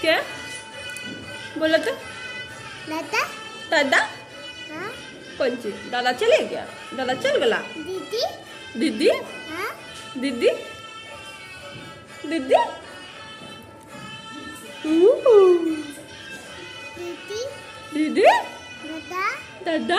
क्या बोला तो? दादा दादा हाँ कौन चीज? दादा चले गया? दादा चल गला? दीदी दीदी हाँ दीदी दीदी दीदी दीदी दादा दादा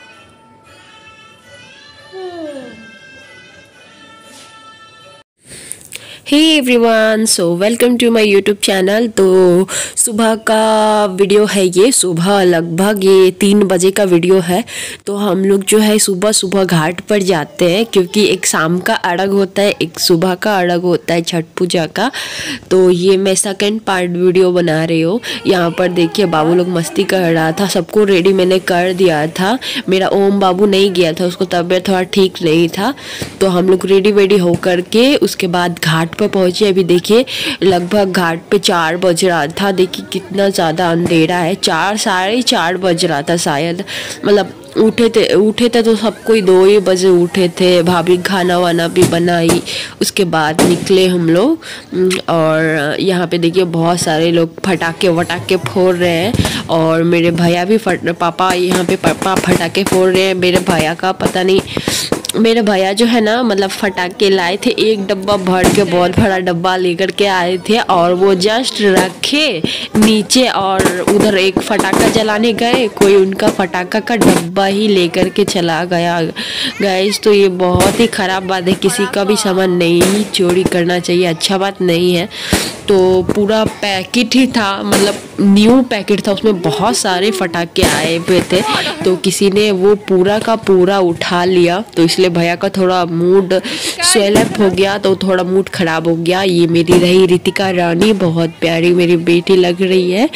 hey everyone, so welcome to my YouTube channel. तो सुबह का वीडियो है ये। सुबह लगभग ये 3 बजे का वीडियो है। तो हम लोग जो है सुबह सुबह घाट पर जाते हैं, क्योंकि एक शाम का अर्घ होता है, एक सुबह का अर्घ होता है छठ पूजा का। तो ये मैं सेकंड पार्ट वीडियो बना रही हूँ। यहाँ पर देखिए बाबू लोग मस्ती कर रहा था, सबको रेडी मैंने कर दिया था। मेरा ओम बाबू नहीं गया था, उसको तबीयत थोड़ा ठीक नहीं था। तो हम लोग रेडी वेडी होकर के उसके बाद घाट पर पहुंचे। अभी देखिए लगभग घाट पे 4 बज रहा था। देखिए कितना ज़्यादा अंधेरा है। 4 साढ़े 4 बज रहा था शायद। मतलब उठे थे तो सब कोई 2 ही बजे उठे थे। भाभी खाना वाना भी बनाई, उसके बाद निकले हम लोग। और यहाँ पे देखिए बहुत सारे लोग फटाके वटाके फोड़ रहे हैं। और मेरे भैया भी पापा यहाँ पे पापा फटाके फोड़ रहे हैं। मेरे भैया का पता नहीं, मेरे भैया जो है ना मतलब फटाके लाए थे, एक डब्बा भर के, बहुत बड़ा डब्बा लेकर के आए थे। और वो जस्ट रखे नीचे और उधर एक फटाका जलाने गए, कोई उनका फटाका का डब्बा ही लेकर के चला गया। गाइस तो ये बहुत ही ख़राब बात है, किसी का भी सामान नहीं चोरी करना चाहिए, अच्छा बात नहीं है। तो पूरा पैकेट ही था, मतलब न्यू पैकेट था, उसमें बहुत सारे फटाके आए हुए थे। तो किसी ने वो पूरा का पूरा उठा लिया, तो इसलिए भैया का थोड़ा मूड स्वेलअप हो गया, तो थोड़ा मूड ख़राब हो गया। ये मेरी रही रितिका रानी, बहुत प्यारी मेरी बेटी लग रही है।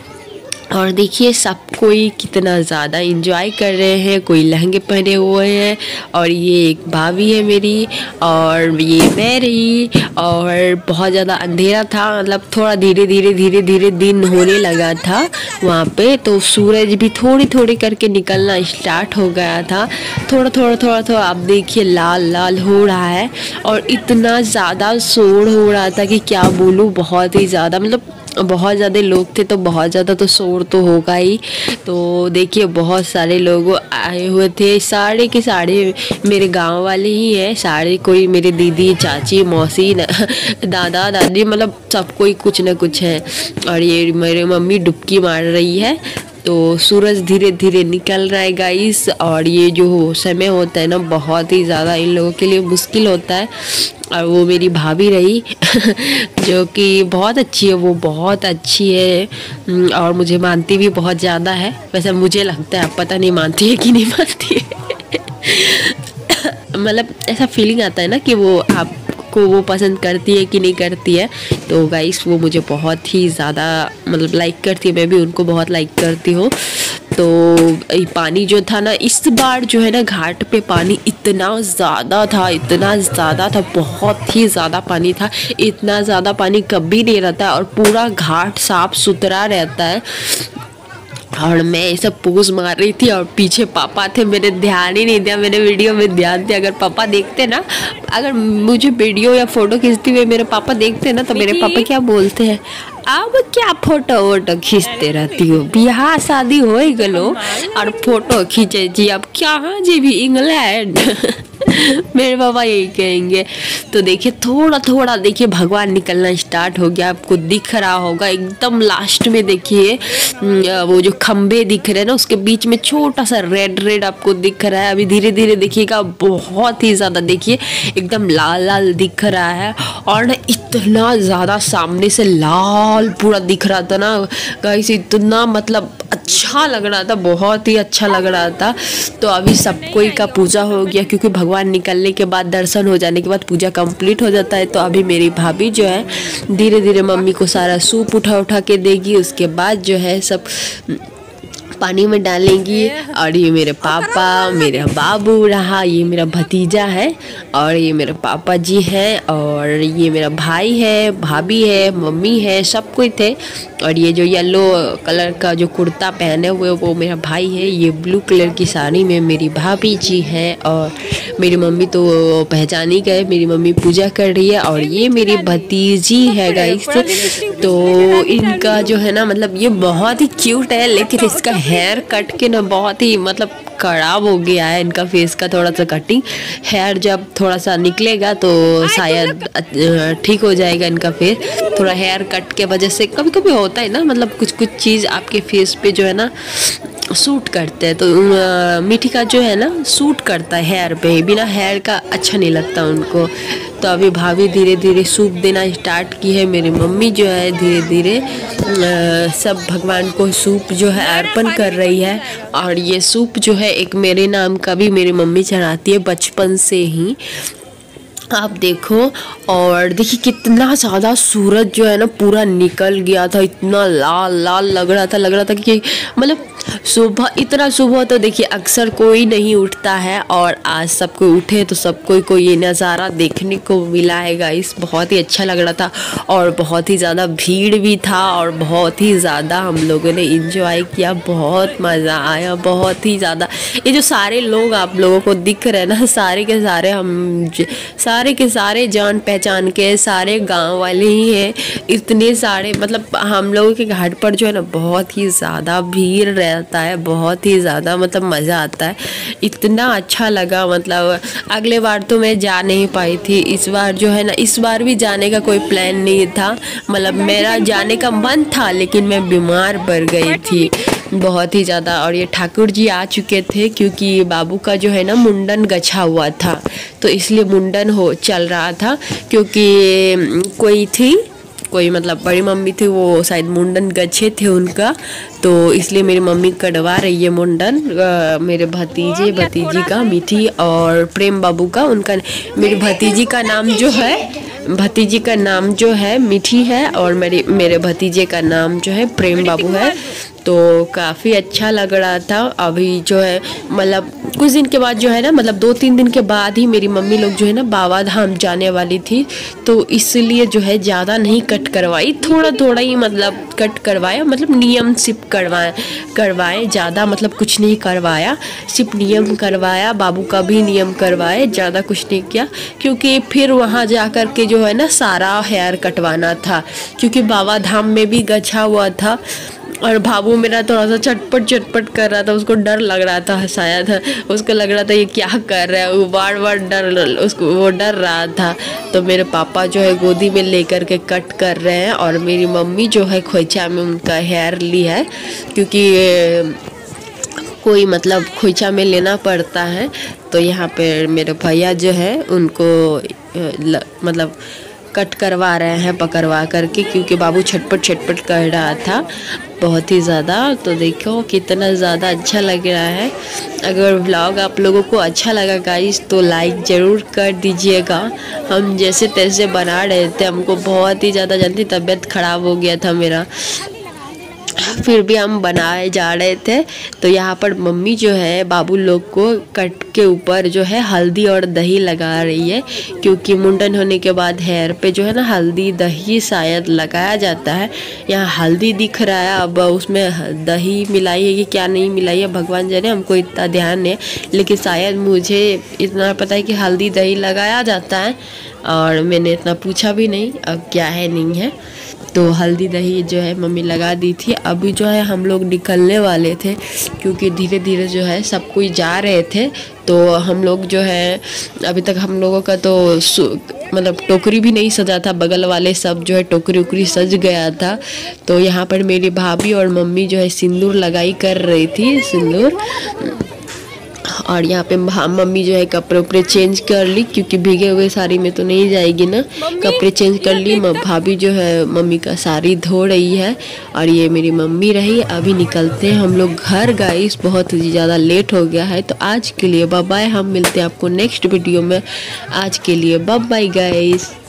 और देखिए सब कोई कितना ज़्यादा एंजॉय कर रहे हैं, कोई लहंगे पहने हुए हैं। और ये एक भाभी है मेरी, और ये मैं रही। और बहुत ज़्यादा अंधेरा था, मतलब थोड़ा धीरे धीरे दिन होने लगा था वहाँ पे। तो सूरज भी थोड़ी थोड़ी करके निकलना स्टार्ट हो गया था, थोड़ा। अब देखिए लाल लाल हो रहा है। और इतना ज़्यादा शोर हो रहा था कि क्या बोलूँ, बहुत ही ज़्यादा, मतलब बहुत ज़्यादा लोग थे तो बहुत ज़्यादा तो शोर तो होगा ही। तो देखिए बहुत सारे लोग आए हुए थे, सारे के सारे मेरे गांव वाले ही हैं। सारे कोई मेरे दीदी चाची मौसी दादा दादी, मतलब सब कोई कुछ न कुछ है। और ये मेरी मम्मी डुबकी मार रही है। तो सूरज धीरे धीरे निकल रहा है गाइस। और ये जो समय होता है ना, बहुत ही ज़्यादा इन लोगों के लिए मुश्किल होता है। और वो मेरी भाभी रही जो कि बहुत अच्छी है, वो बहुत अच्छी है और मुझे मानती भी बहुत ज़्यादा है। वैसे मुझे लगता है, पता नहीं मानती है कि नहीं मानती है मतलब ऐसा फीलिंग आता है ना कि वो आपको वो पसंद करती है कि नहीं करती है। तो गाइस वो मुझे बहुत ही ज़्यादा मतलब लाइक करती है, मैं भी उनको बहुत लाइक करती हूँ। तो पानी जो था ना, इस बार जो है ना घाट पे पानी इतना ज़्यादा था, बहुत ही ज़्यादा पानी था। इतना ज़्यादा पानी कभी नहीं रहता, और पूरा घाट साफ सुथरा रहता है। और मैं ऐसा पोज मार रही थी और पीछे पापा थे, मैंने ध्यान ही नहीं दिया, मैंने वीडियो में ध्यान दिया। अगर पापा देखते ना, अगर मुझे वीडियो या फोटो खींचती हुए मेरे पापा देखते ना, तो मेरे पापा क्या बोलते हैं, अब क्या फोटो वोटो खींचते रहती हो, बियाह शादी हो गलो और फोटो खींचे जी, अब क्या जी भी इंग्लैंड मेरे पापा यही कहेंगे। तो देखिए थोड़ा देखिए भगवान निकलना स्टार्ट हो गया, आपको दिख रहा होगा एकदम लास्ट में। देखिए वो जो खंबे दिख रहे हैं ना, उसके बीच में छोटा सा रेड आपको दिख रहा है। अभी धीरे धीरे देखिएगा, बहुत ही ज़्यादा देखिए एकदम लाल दिख रहा है। और ना इतना ज़्यादा सामने से लाल पूरा दिख रहा था ना गाइस, इतना मतलब अच्छा लग रहा था, बहुत ही अच्छा लग रहा था। तो अभी सब कोई का पूजा हो गया, क्योंकि भगवान निकलने के बाद, दर्शन हो जाने के बाद पूजा कंप्लीट हो जाता है। तो अभी मेरी भाभी जो है धीरे धीरे मम्मी को सारा सूप उठा के देगी, उसके बाद जो है सब पानी में डालेंगी। और ये मेरे पापा, मेरा बाबू रहा, ये मेरा भतीजा है, और ये मेरे पापा जी हैं, और ये मेरा भाई है, भाभी है, मम्मी है, सब कोई थे। और ये जो येलो कलर का जो कुर्ता पहने हुए वो मेरा भाई है। ये ब्लू कलर की साड़ी में मेरी भाभी जी है। और मेरी मम्मी तो पहचान ही गए, मेरी मम्मी पूजा कर रही है। और ये मेरी भतीजी है गाइस। तो इनका जो है ना मतलब ये बहुत ही क्यूट है, लेकिन इसका हेयर कट के ना बहुत ही मतलब खराब हो गया है। इनका फेस का थोड़ा सा कटिंग, हेयर जब थोड़ा सा निकलेगा तो शायद ठीक हो जाएगा इनका फेस। थोड़ा हेयर कट के वजह से कभी कभी होता है ना, मतलब कुछ कुछ चीज़ आपके फेस पे जो है ना सूट करते हैं। तो मीठी का जो है ना सूट करता है हेयर पे, बिना हेयर का अच्छा नहीं लगता उनको। तो अभी भाभी धीरे धीरे सूप देना स्टार्ट की है। मेरी मम्मी जो है धीरे धीरे सब भगवान को सूप जो है अर्पण कर रही है। और ये सूप जो है एक मेरे नाम का भी मेरी मम्मी चढ़ाती है बचपन से ही, आप देखो। और देखिए कितना ज़्यादा सूरज जो है ना पूरा निकल गया था, इतना लाल लाल लग रहा था कि मतलब सुबह, इतना सुबह तो देखिए अक्सर कोई नहीं उठता है। और आज सब कोई उठे तो सब कोई को ये नज़ारा देखने को मिला है गाइस। बहुत ही अच्छा लग रहा था और बहुत ही ज़्यादा भीड़ भी था और बहुत ही ज़्यादा हम लोगों ने इंजॉय किया, बहुत मज़ा आया, बहुत ही ज़्यादा। ये जो सारे लोग आप लोगों को दिख रहे हैं ना, सारे के सारे सारे के सारे जान पहचान के सारे गांव वाले ही हैं। इतने सारे मतलब हम लोगों के घाट पर जो है ना बहुत ही ज़्यादा भीड़ रहता है, बहुत ही ज़्यादा मतलब मज़ा आता है। इतना अच्छा लगा, मतलब अगले बार तो मैं जा नहीं पाई थी, इस बार जो है ना, इस बार भी जाने का कोई प्लान नहीं था। मतलब मेरा जाने का मन था लेकिन मैं बीमार पड़ गई थी बहुत ही ज़्यादा। और ये ठाकुर जी आ चुके थे क्योंकि बाबू का जो है ना मुंडन गछा हुआ था, तो इसलिए मुंडन चल रहा था। क्योंकि कोई मतलब बड़ी मम्मी थी, वो शायद मुंडन गच्छे थे उनका, तो इसलिए मेरी मम्मी कटवा रही है मुंडन मेरे भतीजी का, मीठी और प्रेम बाबू का। उनका मेरी भतीजी का नाम जो है मीठी है और मेरे भतीजे का नाम जो है प्रेम बाबू है। तो काफ़ी अच्छा लग रहा था। अभी जो है मतलब कुछ दिन के बाद जो है ना, मतलब 2-3 दिन के बाद ही मेरी मम्मी लोग जो है ना बाबा धाम जाने वाली थी, तो इसलिए जो है ज़्यादा नहीं कट करवाई, थोड़ा थोड़ा ही मतलब कट करवाया, मतलब नियम सिर्फ करवाए ज़्यादा मतलब कुछ नहीं करवाया, सिर्फ नियम करवाया। बाबू का भी नियम करवाए, ज़्यादा कुछ नहीं किया। क्योंकि फिर वहाँ जा कर के जो है ना सारा हेयर कटवाना था, क्योंकि बाबा धाम में भी गछा हुआ था। और बाबू मेरा थोड़ा सा चटपट कर रहा था, उसको डर लग रहा था, शायद उसको लग रहा था ये क्या कर रहा है, वो बार वो डर रहा था। तो मेरे पापा जो है गोदी में लेकर के कट कर रहे हैं और मेरी मम्मी जो है खोइछा में उनका हेयर ली है, क्योंकि कोई मतलब खोइछा में लेना पड़ता है। तो यहाँ पे मेरे भैया जो है उनको मतलब कट करवा रहे हैं पकड़वा करके, क्योंकि बाबू छटपट कर रहा था बहुत ही ज़्यादा। तो देखो कितना ज़्यादा अच्छा लग रहा है। अगर व्लॉग आप लोगों को अच्छा लगा गाइस तो लाइक ज़रूर कर दीजिएगा। हम जैसे तैसे बना रहे थे, हमको बहुत ही ज़्यादा जल्दी तबीयत ख़राब हो गया था मेरा, फिर भी हम बनाए जा रहे थे। तो यहाँ पर मम्मी जो है बाबू लोग को कट के ऊपर जो है हल्दी और दही लगा रही है, क्योंकि मुंडन होने के बाद हेयर पे जो है ना हल्दी दही शायद लगाया जाता है। यहाँ हल्दी दिख रहा है, अब उसमें दही मिलाई है कि क्या नहीं मिलाई है भगवान जाने, हमको इतना ध्यान नहीं है, लेकिन शायद मुझे इतना पता है कि हल्दी दही लगाया जाता है। और मैंने इतना पूछा भी नहीं अब क्या है नहीं है। तो हल्दी दही जो है मम्मी लगा दी थी। अभी जो है हम लोग निकलने वाले थे, क्योंकि धीरे धीरे जो है सब कोई जा रहे थे। तो हम लोग जो है अभी तक हम लोगों का तो मतलब टोकरी भी नहीं सजा था, बगल वाले सब जो है टोकरी उकरी सज गया था। तो यहाँ पर मेरी भाभी और मम्मी जो है सिंदूर लगाई कर रही थी, सिंदूर। और यहाँ पे मम्मी जो है कपड़े उपड़े चेंज कर ली, क्योंकि भीगे हुए साड़ी में तो नहीं जाएगी ना, कपड़े चेंज कर ली। भाभी जो है मम्मी का साड़ी धो रही है और ये मेरी मम्मी रही। अभी निकलते हैं हम लोग घर गाइस, बहुत ही ज़्यादा लेट हो गया है। तो आज के लिए बाय बाय, हम मिलते हैं आपको नेक्स्ट वीडियो में। आज के लिए बाय बाय गाइस।